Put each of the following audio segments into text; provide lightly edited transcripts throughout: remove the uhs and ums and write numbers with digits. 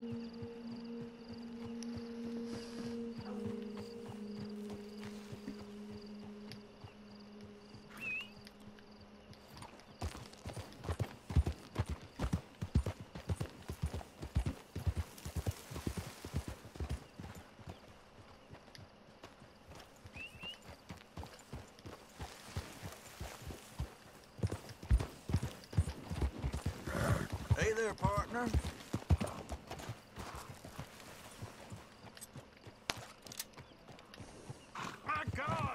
Hey there, partner. My God!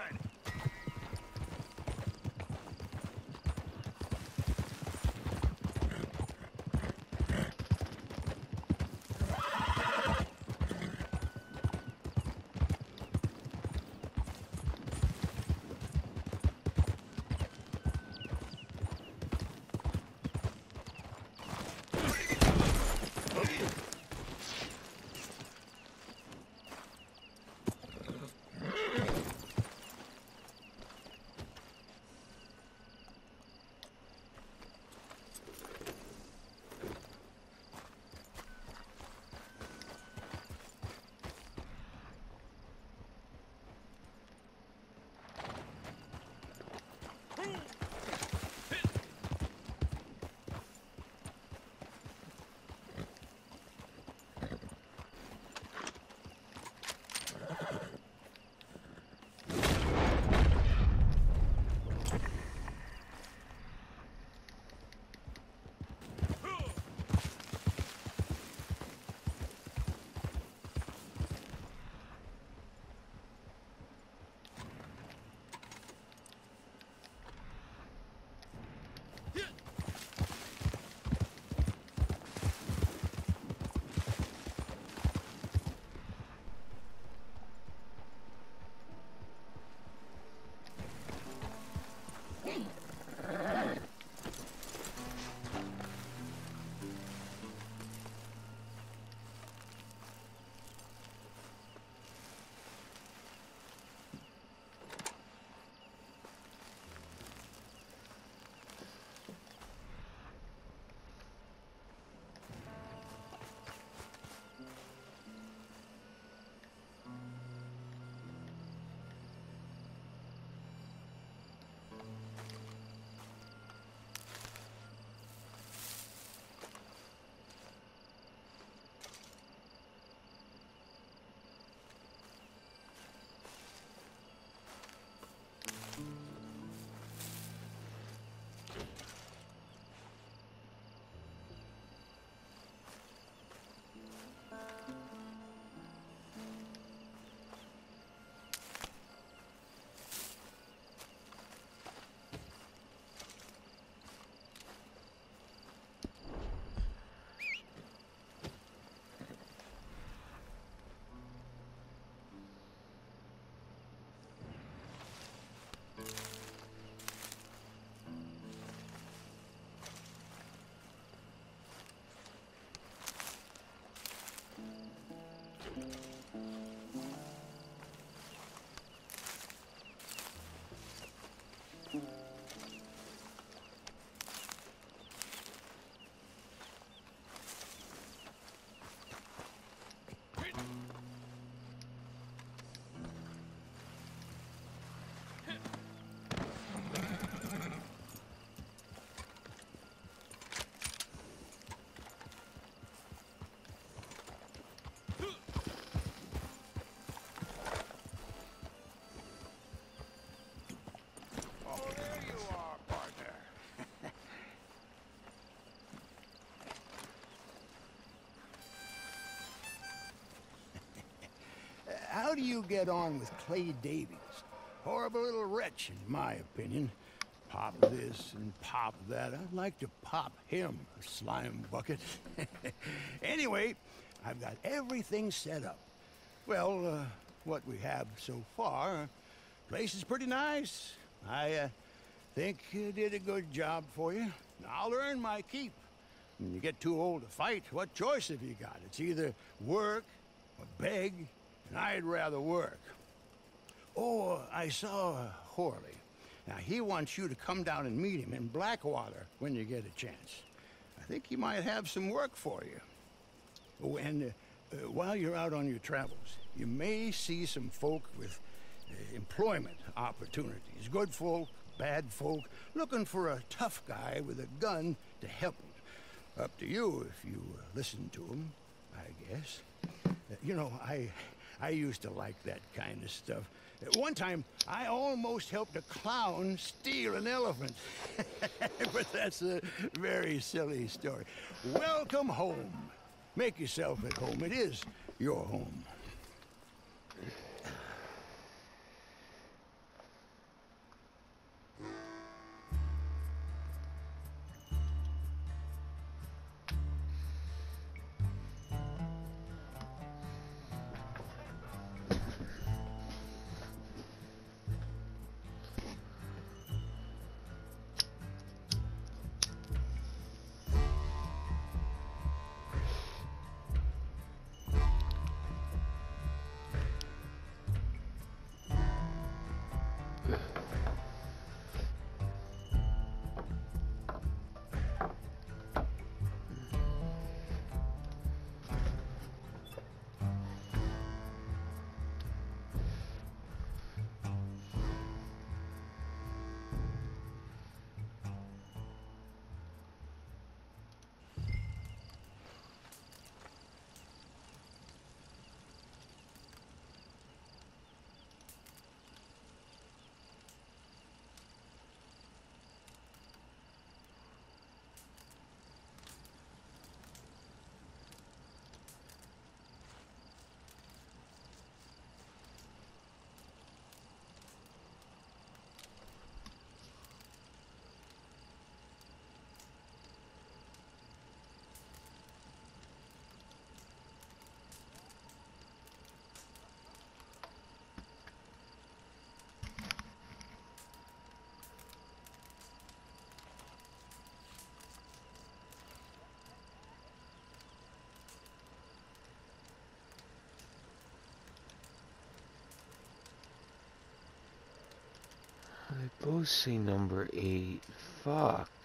How do you get on with Clay Davies? Horrible little wretch, in my opinion. Pop this and pop that. I'd like to pop him, a slime bucket. Anyway, I've got everything set up. Well, what we have so far, place is pretty nice. I think you did a good job for you. I'll earn my keep. When you get too old to fight, what choice have you got? It's either work or beg, and I'd rather work. Oh, I saw Horley. Now, he wants you to come down and meet him in Blackwater when you get a chance. I think he might have some work for you. Oh, and while you're out on your travels, you may see some folk with employment opportunities. Good folk, bad folk, looking for a tough guy with a gun to help them. Up to you if you listen to them, I guess. You know, I used to like that kind of stuff. One time, I almost helped a clown steal an elephant. But that's a very silly story. Welcome home. Make yourself at home. It is your home. They both say number 8. Fuck.